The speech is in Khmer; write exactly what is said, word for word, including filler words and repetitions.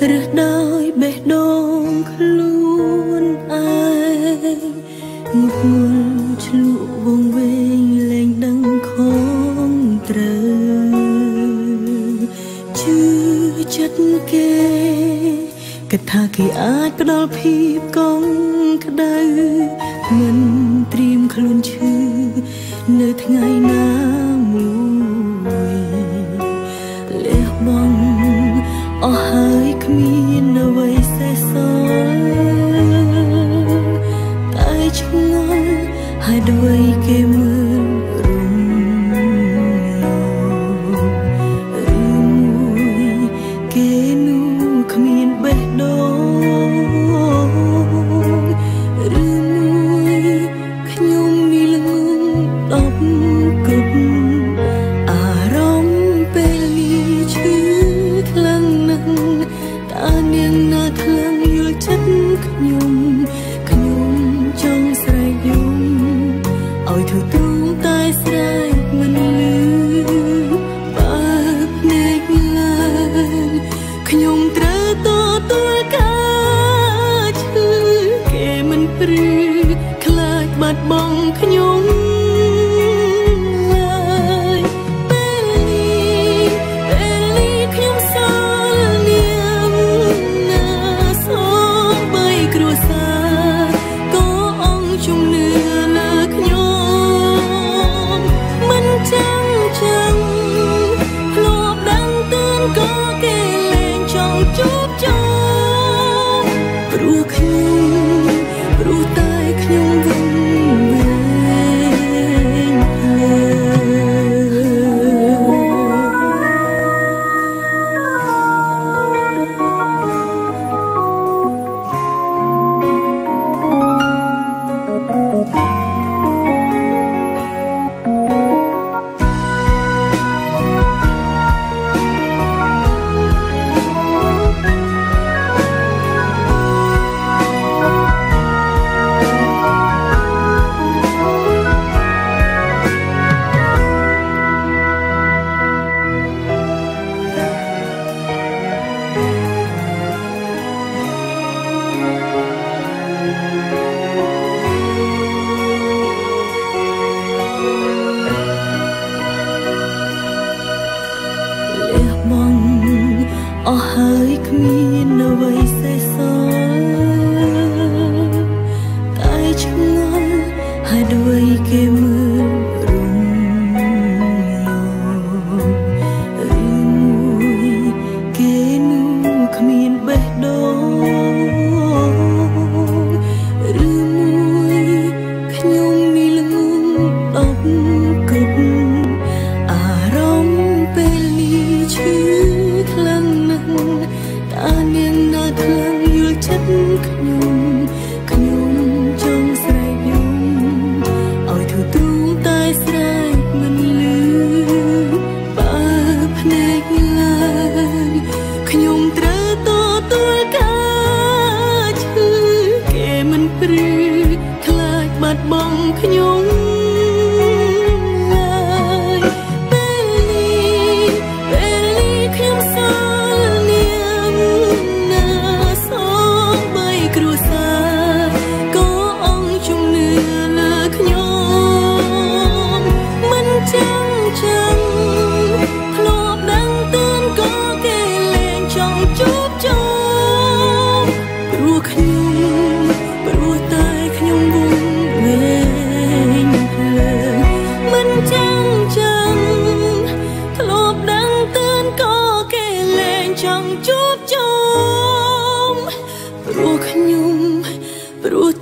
ឬដោយបេះដូងខ្លួនឯងងប់ងល់ឆ្លក់វងវែងលែងដឹងខំត្រូវជឿចិត្តគេគិតថាគេអាចផ្ដល់ភាពកងក្ដៅមិនត្រៀមខ្លួនឈឺនៅថ្ងៃណាមួយលះបង់អស់ហើយគ្មានអ្វីសេសសល់តែឆ្ងល់ហើយដូចគេមើលរំលងឬមួយគេនោះគ្មានបេះដូងឬមួយខ្ញុំមានល្ងងដប់គប់អារម្មណ៍ពេលនេះឈឺខ្លាំងណាស់តើនាងណាខ្លាំងយល់ចិត្តខ្ញុំខ្ញុំចង់ស្រែកយំឲ្យធូរទ្រូងតែស្រែកមិនលឺបើភ្នែកឡើងខ្ញុំត្រូវទទួលការឈឺគេមិនព្រឺខ្លាចបាត់បង់ខ្ញុំព្រោះខ្ញុំព្រោះតែខ្ញុំវឹងវែងភ្លើអស់ហើយគ្មានអ្វីសេសសល់តែឆ្ងល់ហើយដូចគេមើលរំលងឬមួយគេនោះគ្មានបេះដូងឬមួយខ្ញុំមានល្ងងដប់គប់អារម្មណ៍ពេលនេះឈឺខ្លាំងណាស់តើនាងណាខ្លាំងយល់ចិត្តខ្ញុំខ្ញុំចង់ស្រែកយំឲ្យធូរទ្រូងតែស្រែកមិនលឺបើភ្នែកឡើងខ្ញុំត្រូវទទួលការឈឺគេមិនព្រឺខ្លាចបាត់បង់ខ្ញុំជួបជុំព្រោះខ្ញុំព្រោះ